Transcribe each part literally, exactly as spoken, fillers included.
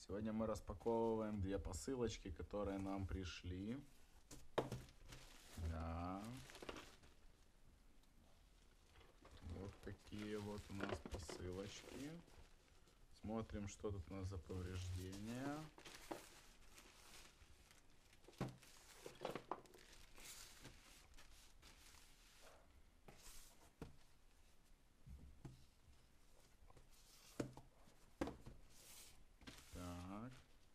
Сегодня мы распаковываем две посылочки, которые нам пришли. Да. Вот такие вот у нас посылочки. Смотрим, что тут у нас за повреждения. Так.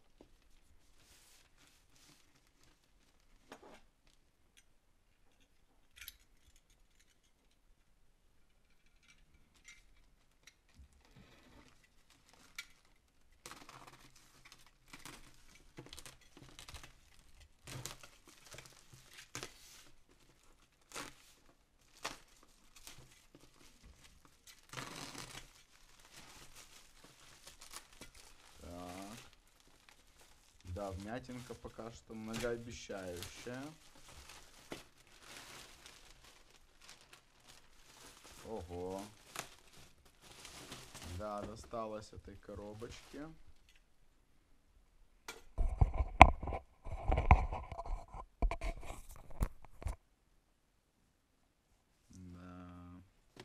Да, вмятинка пока что многообещающая. Ого. Да, досталось этой коробочке. Да.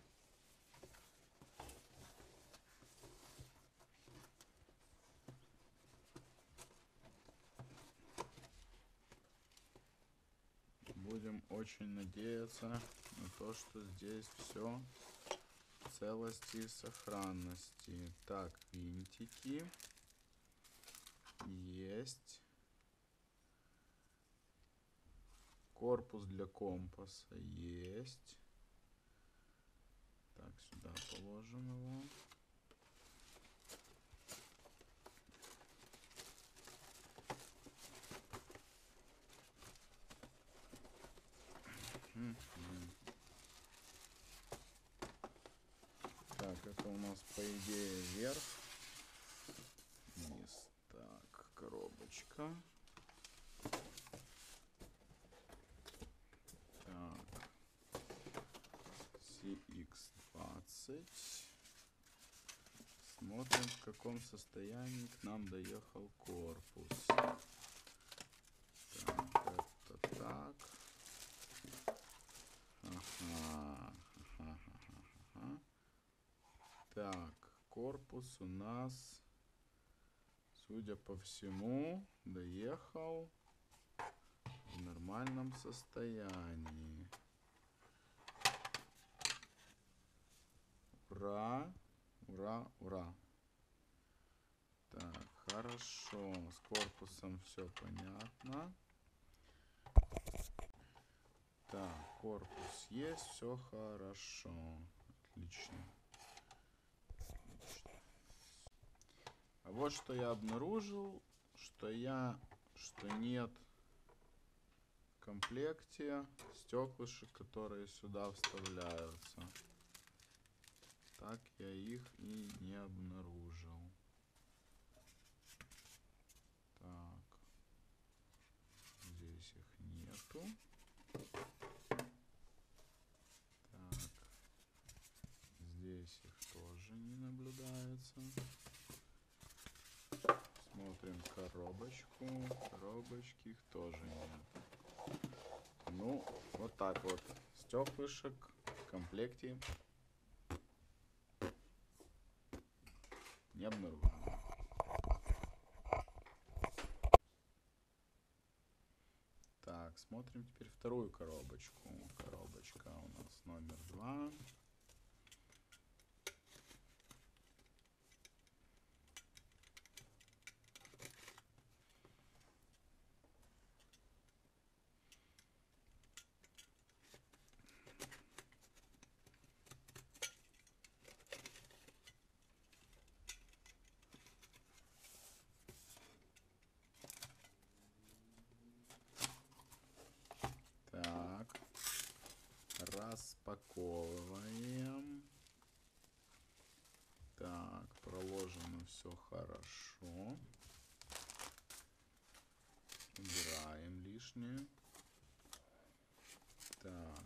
Будем очень надеяться на то, что здесь все в целости и сохранности. Так, винтики есть. Корпус для компаса есть. Так, сюда положим его. Так, это у нас по идее вверх. Вниз. Так, коробочка. Так. си икс двадцать. Смотрим, в каком состоянии к нам доехал корпус. Так, это так. Ага. Ага, ага, ага. Так, корпус у нас, судя по всему, доехал в нормальном состоянии. Ура! Ура! Ура! Так, хорошо. С корпусом все понятно. Так, корпус есть, все хорошо. Отлично. Отлично. А вот что я обнаружил, что я, что нет в комплекте стеклышек, которые сюда вставляются. Так я их и не обнаружил. Так, здесь их нету. Так, здесь их тоже не наблюдается. Смотрим коробочку. Коробочки их тоже нет. Ну, вот так вот. Стеклышек в комплекте не обнаружено. Так, смотрим теперь вторую коробочку. Коробочка у нас номер два. Распаковываем. Так, проложено все хорошо. Убираем лишнее. Так,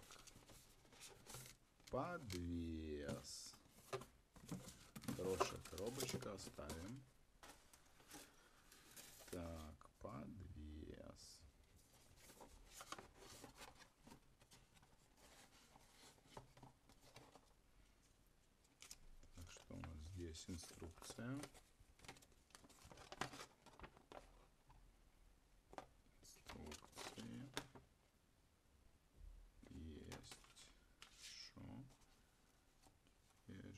подвес. Хорошая коробочка, оставим. есть инструкция. Инструкции. Есть. Хорошо. Теперь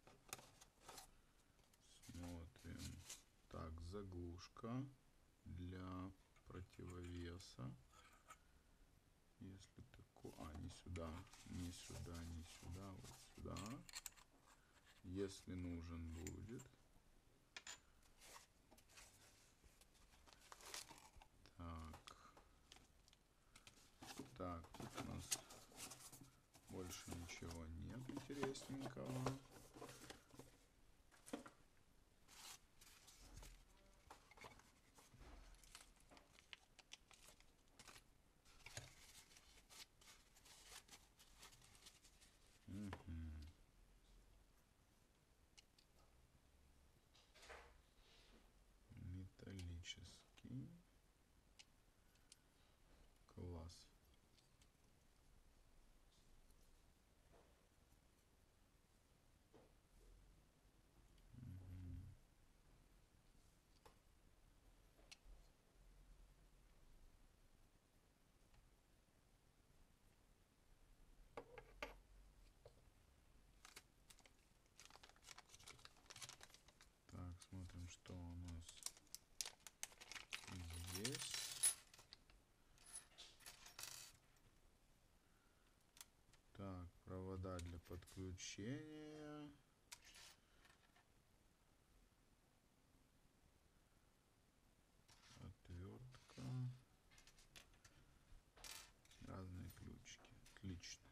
смотрим. Так, заглушка для противовеса. Если такое... А, не сюда. Не сюда, не сюда. Вот сюда. Если нужен будет. Так. Так, тут у нас больше ничего нет интересненького. Угу. Металлический. Класс. Угу. Так, смотрим, что у нас здесь. Так, провода для подключения. Отвертка. Разные ключики. Отлично.